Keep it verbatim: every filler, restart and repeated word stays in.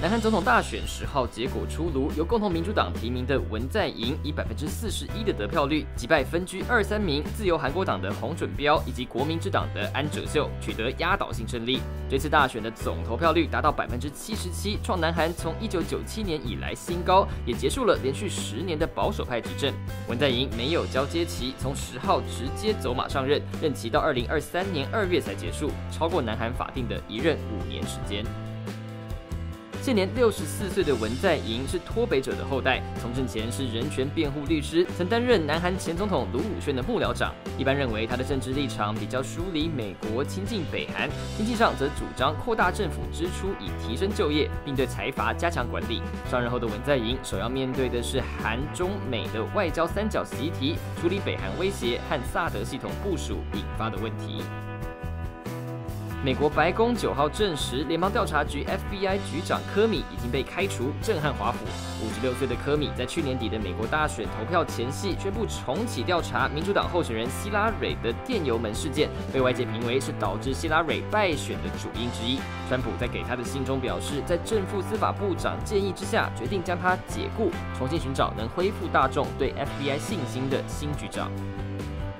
南韩总统大选十号结果出炉，由共同民主党提名的文在寅以百分之四十一的得票率击败分居二三名自由韩国党的洪准标以及国民之党的安哲秀，取得压倒性胜利。这次大选的总投票率达到百分之七十七，创南韩从一九九七年以来新高，也结束了连续十年的保守派执政。文在寅没有交接期，从十号直接走马上任，任期到二零二三年二月才结束，超过南韩法定的一任五年时间。现年六十四岁的文在寅是脱北者的后代，从政前是人权辩护律师，曾担任南韩前总统卢武铉的幕僚长。一般认为他的政治立场比较疏离美国，亲近北韩；经济上则主张扩大政府支出以提升就业，并对财阀加强管理。上任后的文在寅首要面对的是韩中美的外交三角习题，处理北韩威胁和萨德系统部署引发的问题。美国白宫九号证实，联邦调查局 F B I 局长科米已经被开除，震撼华府。五十六岁的科米在去年底的美国大选投票前夕，宣布重启调查民主党候选人希拉蕊的电邮门事件，被外界评为是导致希拉蕊败选的主因之一。川普在给他的信中表示，在正副司法部长建议之下，决定将他解雇，重新寻找能恢复大众对 F B I 信心的新局长。